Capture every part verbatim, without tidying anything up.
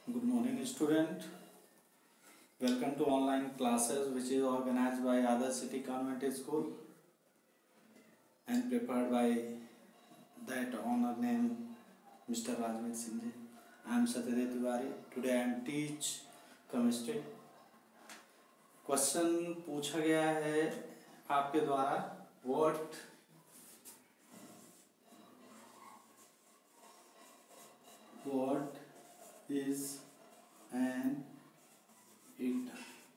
Good morning, student. Welcome to online classes, which is organized by Adarsh City Convent School and prepared by that honor name Mister Rajmeet Singh ji. I am Satyadev Tiwari. Today I am teach chemistry. Question पूछा गया है आपके द्वारा, what what is an atom?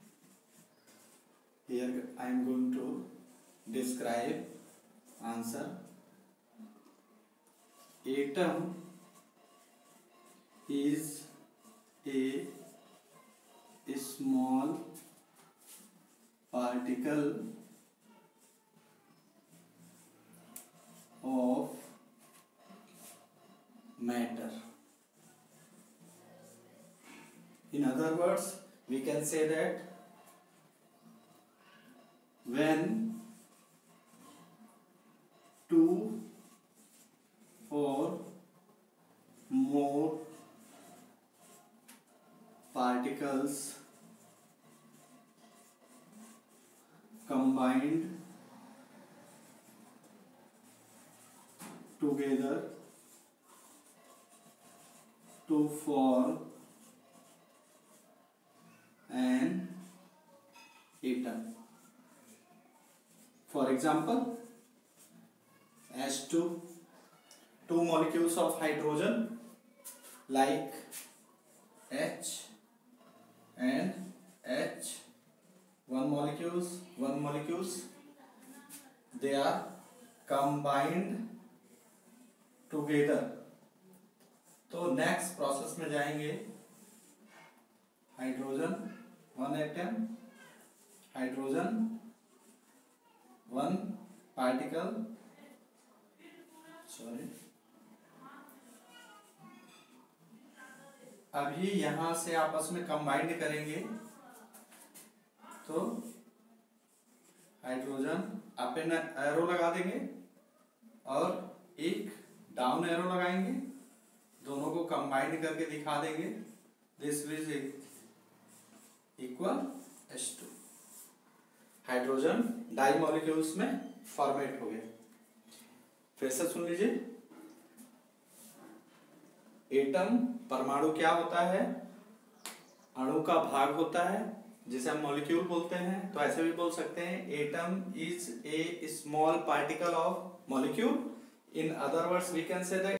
Here I am going to describe answer. Atom is a small particle of matter. In other words, we can say that when two or more particles combined together to form an atom. For example, H two, two molecules of hydrogen like H and H, one molecules, one molecules, they are combined together. तो next process में जाएंगे, hydrogen one atom, hydrogen one particle, sorry, अभी यहां से आपस में combined करेंगे तो हाइड्रोजन अप एरो लगा देंगे और एक डाउन एरो लगाएंगे, दोनों को कंबाइंड करके दिखा देंगे, this is equal H two. Hydrogen di molecules में फॉर्मेट हो गया. फिर से सुन लीजिए, एटम परमाणु क्या होता है? अणु का भाग होता है जिसे हम मॉलिक्यूल बोलते हैं. तो ऐसे भी बोल सकते हैं, atom is a small particle of molecule. In other words we can say that